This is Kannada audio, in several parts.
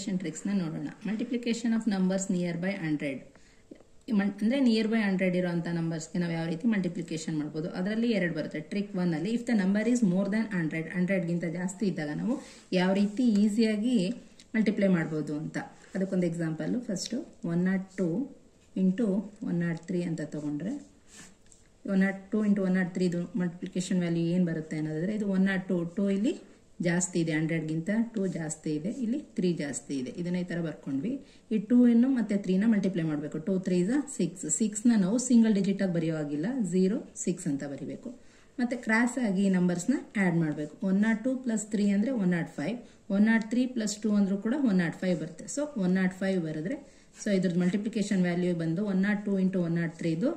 ಮಲ್ಟಿಪ್ಲಿಕೇಶನ್ ಟ್ರಿಕ್ಸ್ನ ನೋಡೋಣ. Multiplication of numbers near by 100 ಅಂದ್ರೆ ನಿಯರ್ ಬೈ 100 ಇರುವಂತ ನಂಬರ್ಸ್ಗೆ ನಾವು ಯಾವ ರೀತಿ ಮಲ್ಟಿಪ್ಲಿಕೇಶನ್ ಮಾಡ್ಬೋದು. ಅದರಲ್ಲಿ ಎರಡು ಬರುತ್ತೆ. ಟ್ರಿಕ್ 1 ಅಲ್ಲಿ if the number is more than 100 ಗಿಂತ ಜಾಸ್ತಿ ಇದ್ದಾಗ ನಾವು ಯಾವ ರೀತಿ ಈಸಿಯಾಗಿ ಮಲ್ಟಿಪ್ಲೈ ಮಾಡ್ಬೋದು ಅಂತ. ಅದಕ್ಕೊಂದು ಎಕ್ಸಾಂಪಲ್. ಫಸ್ಟ್ 102 ಇಂಟು 103 ಅಂತ ತಗೊಂಡ್ರೆ 102 ಇಂಟು 103 ಇದು ಮಲ್ಟಿಪ್ಲಿಕೇಶನ್ ವ್ಯಾಲ್ಯೂ ಏನು ಬರುತ್ತೆ ಅನ್ನೋದಾದ್ರೆ ಇದು 102 ಇಲ್ಲಿ ಜಾಸ್ತಿ ಇದೆ, 100 ಗಿಂತ 2 ಜಾಸ್ತಿ ಇದೆ, ಇಲ್ಲಿ 3 ಜಾಸ್ತಿ ಇದೆ. ಇದನ್ನ ಈ ತರ ಬರ್ಕೊಂಡ್ವಿ. ಈ 2 ಅನ್ನು ಮತ್ತೆ 3 ನ ಮಲ್ಟಿಪ್ಲೈ ಮಾಡಬೇಕು. 2 3 6. 6 ನ ನಾವು ಸಿಂಗಲ್ ಡಿಜಿಟ್ ಆಗಿ ಬರೆಯುವಾಗಿಲ್ಲ, 0 6 ಅಂತ ಬರಿಬೇಕು. ಮತ್ತೆ ಕ್ರಾಸ್ ಆಗಿ ಈ ನಂಬರ್ಸ್ ನ ಆಡ್ ಮಾಡಬೇಕು. 102 ಪ್ಲಸ್ 3 ಅಂದ್ರೆ 105, 103 ಪ್ಲಸ್ 2 ಅಂದ್ರೂ ಕೂಡ 105 ಬರುತ್ತೆ. ಸೊ 105 ಬರೆದ್ರೆ ಸೊ ಇದ್ರದ್ದು ಮಲ್ಟಿಪ್ಲಿಕೇಶನ್ ವ್ಯಾಲ್ಯೂ ಬಂದು 102 ಇಂಟು 103 ಇದು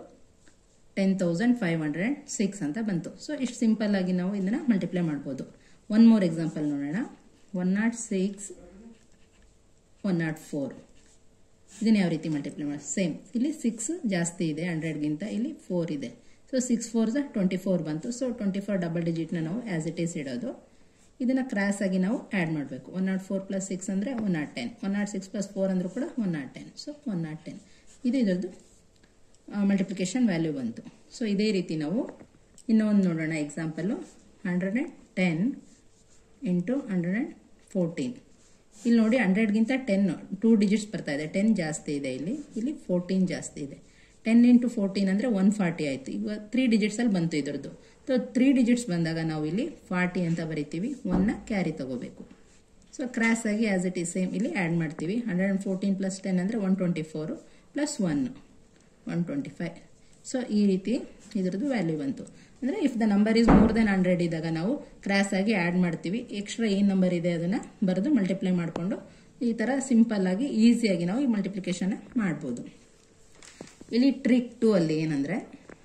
10,506 ಅಂತ ಬಂತು. ಸೊ ಇಷ್ಟು ಸಿಂಪಲ್ ಆಗಿ ನಾವು ಇದನ್ನ ಮಲ್ಟಿಪ್ಲೈ ಮಾಡ್ಬೋದು. ಒನ್ ಮೋರ್ ಎಕ್ಸಾಂಪಲ್ ನೋಡೋಣ. 106 104 ಇದನ್ನ ಯಾವ ರೀತಿ ಮಲ್ಟಿಪ್ಲೈ ಮಾಡಿ. ಸೇಮ್ ಇಲ್ಲಿ 6 ಜಾಸ್ತಿ ಇದೆ 100 ಗಿಂತ, ಇಲ್ಲಿ 4 ಇದೆ. ಸೊ 6 4 24 ಬಂತು. ಸೊ 24 ಡಬಲ್ ಡಿಜಿಟ್ ನ ನಾವು ಆಸ್ ಇಟ್ ಈಸ್ ಇಡೋದು. ಇದನ್ನ ಕ್ರಾಸ್ ಆಗಿ ನಾವು ಆಡ್ ಮಾಡಬೇಕು. 104 ಪ್ಲಸ್ 6 ಅಂದ್ರೆ 110, 106 ಪ್ಲಸ್ 4 ಅಂದ್ರೂ ಕೂಡ 110. ಸೊ 110 ಇದು ಇದರದ್ದು ಮಲ್ಟಿಪ್ಲಿಕೇಶನ್ ವ್ಯಾಲ್ಯೂ ಬಂತು. ಸೊ ಇದೇ ರೀತಿ ನಾವು ಇನ್ನೊಂದು ನೋಡೋಣ ಎಕ್ಸಾಂಪಲ್. 110 ಇಂಟು 114. ಇಲ್ಲಿ ನೋಡಿ 100 ಗಿಂತ 10 2 ಡಿಜಿಟ್ಸ್ ಬರ್ತಾ ಇದೆ, 10 ಜಾಸ್ತಿ ಇದೆ, ಇಲ್ಲಿ 14 ಜಾಸ್ತಿ ಇದೆ. 10 ಇಂಟು 14 ಅಂದ್ರೆ 140 ಆಯ್ತು. ಈಗ 3 ಡಿಜಿಟ್ಸ್ ಅಲ್ಲಿ ಬಂತು ಇದರದ್ದು. ಸೊ 3 ಡಿಜಿಟ್ಸ್ ಬಂದಾಗ ನಾವು ಇಲ್ಲಿ 40 ಅಂತ ಬರಿತೀವಿ, 1 ನ ಕ್ಯಾರಿ ತಗೋಬೇಕು. ಸೊ ಕ್ರಾಸ್ ಆಗಿ ಆಸ್ ಇಟ್ ಈಸ್ ಸೇಮ್ ಇಲ್ಲಿ ಆಡ್ ಮಾಡ್ತೀವಿ. 114 ಪ್ಲಸ್ 10 ಅಂದ್ರೆ 124 ಪ್ಲಸ್ 1 125. ಸೊ ಈ ರೀತಿ ಇದರದ್ದು ವ್ಯಾಲ್ಯೂ ಬಂತು. ಅಂದ್ರೆ if the number is more than 100 ಇದ್ದಾಗ ನಾವು ಕ್ರಾಸ್ ಆಗಿ ಆಡ್ ಮಾಡ್ತೀವಿ. ಎಕ್ಸ್ಟ್ರಾ ಏನ್ ನಂಬರ್ ಇದೆ ಅದನ್ನ ಬರೆದು ಮಲ್ಟಿಪ್ಲೈ ಮಾಡಿಕೊಂಡು ಈ ತರ ಸಿಂಪಲ್ ಆಗಿ ಈಸಿಯಾಗಿ ನಾವು ಈ ಮಲ್ಟಿಪ್ಲಿಕೇಶನ್ ಮಾಡ್ಬೋದು. ಇಲ್ಲಿ ಟ್ರಿಕ್ 2 ಅಲ್ಲಿ ಏನಂದ್ರೆ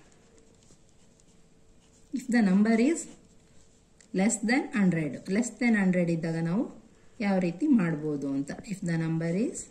if the number is less than 100 ಇದ್ದಾಗ ನಾವು ಯಾವ ರೀತಿ ಮಾಡ್ಬೋದು ಅಂತ. If the number is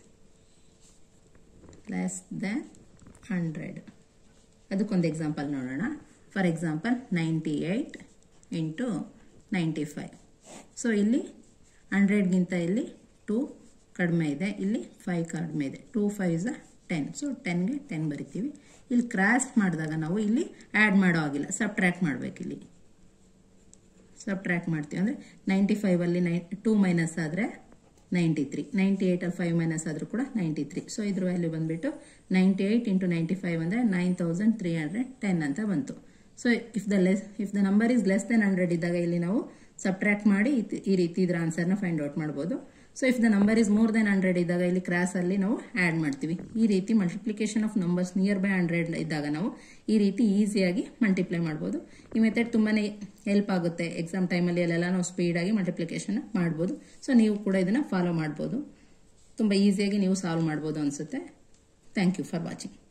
less than 100 ಅದಕ್ಕೊಂದು ಎಕ್ಸಾಂಪಲ್ ನೋಡೋಣ. For example 98 into 95. ಸೊ ಇಲ್ಲಿ 100 ಗಿಂತ ಇಲ್ಲಿ 2 ಕಡಿಮೆ ಇದೆ, ಇಲ್ಲಿ 5 ಕಡಿಮೆ ಇದೆ. 2 5 10. ಸೊ 10ಗೆ 10 ಬರಿತೀವಿ. ಇಲ್ಲಿ ಕ್ರಾಸ್ ಮಾಡಿದಾಗ ನಾವು ಇಲ್ಲಿ ಆಡ್ ಮಾಡೋ ಆಗಿಲ್ಲ, ಸಬ್ಟ್ರಾಕ್ಟ್ ಮಾಡ್ಬೇಕು. ಇಲ್ಲಿ ಸಬ್ಟ್ರಾಕ್ಟ್ ಮಾಡ್ತೀವಿ ಅಂದ್ರೆ 95 ಅಲ್ಲಿ 2 ಮೈನಸ್ ಆದ್ರೆ 93, 98 ಅಲ್ಲಿ 5 ಮೈನಸ್ ಆದ್ರೂ ಕೂಡ 93. ಸೊ ಇದ್ರ ವ್ಯಾಲ್ಯೂ ಬಂದ್ಬಿಟ್ಟು 98 ಇಂಟು 95 ಅಂದ್ರೆ 9310 ಅಂತ ಬಂತು. So if the number is less than 100 ಇದ್ದಾಗ ಇಲ್ಲಿ ನಾವು ಸಬ್ಟ್ರಾಕ್ಟ್ ಮಾಡಿ ಈ ರೀತಿ ಇದ್ರ ಆನ್ಸರ್ನ ಫೈಂಡ್ ಔಟ್ ಮಾಡಬಹುದು. So if the number is more than 100 ಇದ್ದಾಗ ಇಲ್ಲಿ ಕ್ರಾಸ್ ಅಲ್ಲಿ ನಾವು ಆಡ್ ಮಾಡ್ತೀವಿ. ಈ ರೀತಿ multiplication of numbers near by 100 ಇದ್ದಾಗ ನಾವು ಈ ರೀತಿ ಈಸಿಯಾಗಿ ಮಲ್ಟಿಪ್ಲೈ ಮಾಡಬಹುದು. ಈ ಮೆಥಡ್ ತುಂಬಾನೇ ಹೆಲ್ಪ್ ಆಗುತ್ತೆ. ಎಕ್ಸಾಮ್ ಟೈಮಲ್ಲಿ ಅಲ್ಲೆಲ್ಲ ನಾವು ಸ್ಪೀಡ್ ಆಗಿ ಮಲ್ಟಿಪ್ಲಿಕೇಶನ್ ಮಾಡಬಹುದು. ಸೊ ನೀವು ಕೂಡ ಇದನ್ನ ಫಾಲೋ ಮಾಡಬಹುದು. ತುಂಬಾ ಈಸಿಯಾಗಿ ನೀವು ಸಾಲ್ವ್ ಮಾಡಬಹುದು ಅನ್ಸುತ್ತೆ. Thank you for watching.